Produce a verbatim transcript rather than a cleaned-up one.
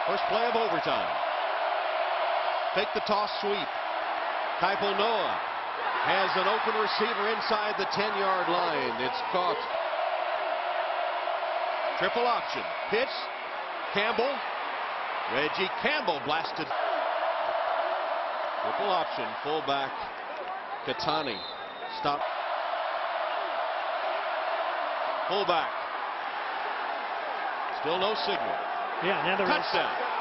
First play of overtime. Fake the toss sweep. Kaipo Noa has an open receiver inside the ten-yard line. It's caught. Triple option. Pitch. Campbell. Reggie Campbell blasted. Triple option. Fullback Katani. Stop. Fullback. Still no signal. Yeah, now the touchdown.